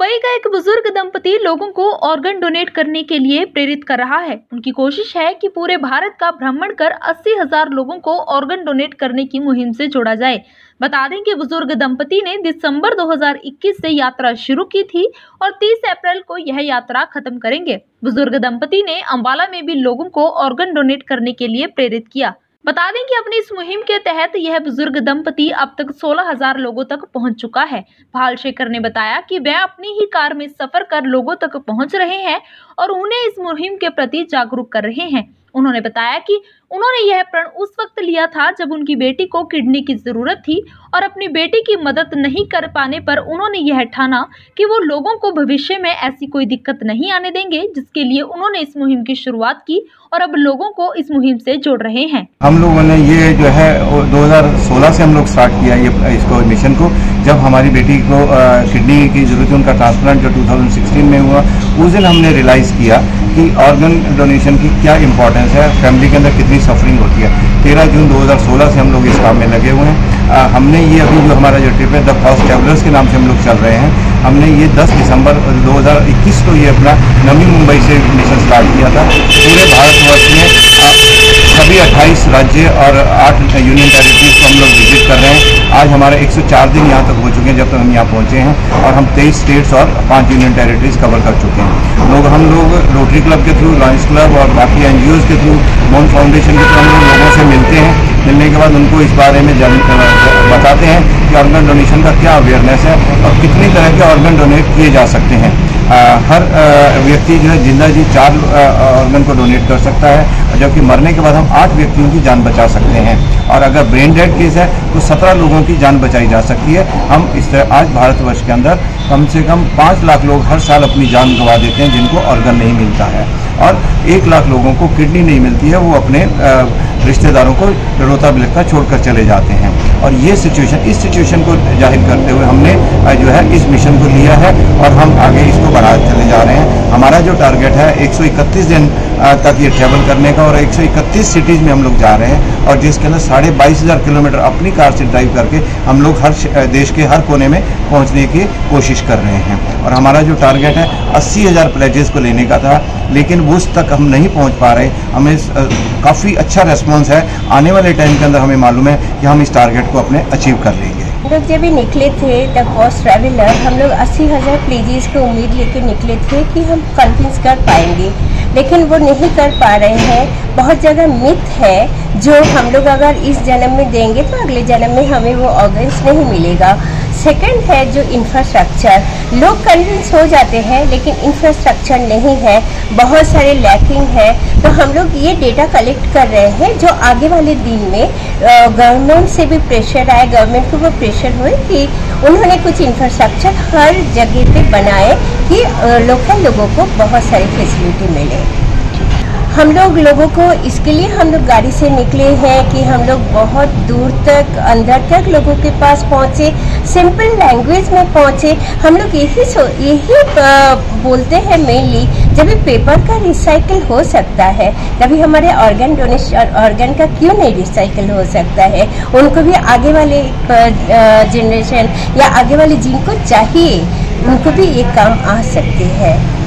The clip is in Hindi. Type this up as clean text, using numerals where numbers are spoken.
मुंबई का एक बुजुर्ग दंपति लोगों को ऑर्गन डोनेट करने के लिए प्रेरित कर रहा है। उनकी कोशिश है कि पूरे भारत का भ्रमण कर 80,000 लोगों को ऑर्गन डोनेट करने की मुहिम से जोड़ा जाए। बता दें कि बुजुर्ग दंपति ने दिसंबर 2021 से यात्रा शुरू की थी और 30 अप्रैल को यह यात्रा खत्म करेंगे। बुजुर्ग दंपति ने अंबाला में भी लोगों को ऑर्गन डोनेट करने के लिए प्रेरित किया। बता दें कि अपनी इस मुहिम के तहत यह बुजुर्ग दंपति अब तक 16,000 लोगों तक पहुंच चुका है। भालशेखर ने बताया कि वह अपनी ही कार में सफर कर लोगों तक पहुंच रहे हैं और उन्हें इस मुहिम के प्रति जागरूक कर रहे हैं। उन्होंने बताया कि उन्होंने यह प्रण उस वक्त लिया था जब उनकी बेटी को किडनी की जरूरत थी और अपनी बेटी की मदद नहीं कर पाने पर उन्होंने यह ठाना कि वो लोगों को भविष्य में ऐसी कोई दिक्कत नहीं आने देंगे, जिसके लिए उन्होंने इस मुहिम की शुरुआत की और अब लोगों को इस मुहिम से जोड़ रहे हैं। हम लोगों ने ये जो है 2016 से हम लोग स्टार्ट किया ये इसको मिशन को। जब हमारी बेटी को किडनी की जरूरत है, उनका ट्रांसप्लांट जो 2016 में हुआ, उस दिन हमने रियलाइज़ किया कि ऑर्गन डोनेशन की क्या इम्पोर्टेंस है, फैमिली के अंदर कितनी सफरिंग होती है। 13 जून 2016 से हम लोग इस काम में लगे हुए हैं। हमने ये अभी जो हमारा जो ट्रिप है द फास्ट ट्रैवलर्स के नाम से हम लोग चल रहे हैं, हमने ये 10 दिसंबर 2021 को ये अपना नवी मुंबई से मिशन स्टार्ट किया था। पूरे भारतवर्ष में सभी 28 राज्य और 8 यूनियन टेरिटरीज को हम लोग विजिट कर रहे हैं। आज हमारे 104 दिन यहाँ तक हो चुके हैं जब तक हम यहाँ पहुँचे हैं और हम 23 स्टेट्स और 5 यूनियन टेरिटरीज कवर कर चुके हैं। हम लोग रोटरी क्लब के थ्रू, लॉयंस क्लब और बाकी NGOs के थ्रू, मोन फाउंडेशन के थ्रू हम लोग लोगों से मिलते हैं। मिलने के बाद उनको इस बारे में बताते हैं कि ऑर्गन डोनेशन का क्या अवेयरनेस है और कितनी तरह के ऑर्गन डोनेट किए जा सकते हैं। हर व्यक्ति जो है जिंदा जी 4 ऑर्गन को डोनेट कर सकता है, जबकि मरने के बाद हम 8 व्यक्तियों की जान बचा सकते हैं। और अगर ब्रेन डेड केस है तो 17 लोगों की जान बचाई जा सकती है। हम इस तरह आज भारतवर्ष के अंदर कम से कम 5 लाख लोग हर साल अपनी जान गंवा देते हैं जिनको ऑर्गन नहीं मिलता है, और 1 लाख लोगों को किडनी नहीं मिलती है, वो अपने रिश्तेदारों को रोता बिलखता छोड़कर चले जाते हैं। और ये इस सिचुएशन को जाहिर करते हुए हमने जो है इस मिशन को लिया है और हम आगे इसको बढ़ाते चले जा रहे हैं। हमारा जो टारगेट है 131 दिन तक ये ट्रैवल करने का और 131 सिटीज़ में हम लोग जा रहे हैं, और जिसके अंदर 22,500 किलोमीटर अपनी कार से ड्राइव करके हम लोग हर देश के हर कोने में पहुंचने की कोशिश कर रहे हैं। और हमारा जो टारगेट है 80,000 प्लेजेस को लेने का था, लेकिन उस तक हम नहीं पहुंच पा रहे। हमें काफ़ी अच्छा रेस्पॉन्स है। आने वाले टाइम के अंदर हमें मालूम है कि हम इस टारगेट को अपने अचीव कर लेंगे। हम लोग जब भी निकले थे द फास्ट ट्रैवलर, हम लोग 80,000 प्लेजेस की उम्मीद लेकर निकले थे कि हम कन्विंस कर पाएंगे, लेकिन वो नहीं कर पा रहे हैं। बहुत जगह मिथ है जो हम लोग अगर इस जन्म में देंगे तो अगले जन्म में हमें वो ऑर्गन्स नहीं मिलेगा। सेकंड है जो इंफ्रास्ट्रक्चर, लोग कन्विंस हो जाते हैं लेकिन इंफ्रास्ट्रक्चर नहीं है, बहुत सारे लैकिंग है। तो हम लोग ये डेटा कलेक्ट कर रहे हैं जो आगे वाले दिन में गवर्नमेंट से भी प्रेशर आए, गवर्नमेंट को वो प्रेशर हुए कि उन्होंने कुछ इंफ्रास्ट्रक्चर हर जगह पे बनाए कि लोकल लोगों को बहुत सारी फैसिलिटी मिले। हम लोगों को इसके लिए हम लोग गाड़ी से निकले हैं कि हम लोग बहुत दूर तक अंदर तक लोगों के पास पहुंचे, सिंपल लैंग्वेज में पहुंचे। हम लोग यही बोलते हैं मेनली, जब भी पेपर का रिसाइकिल हो सकता है तभी हमारे ऑर्गन डोनेशन ऑर्गन का क्यों नहीं रिसाइकिल हो सकता है। उनको भी आगे वाले जनरेशन या आगे वाले जिनको चाहिए उनको भी ये काम आ सकते हैं।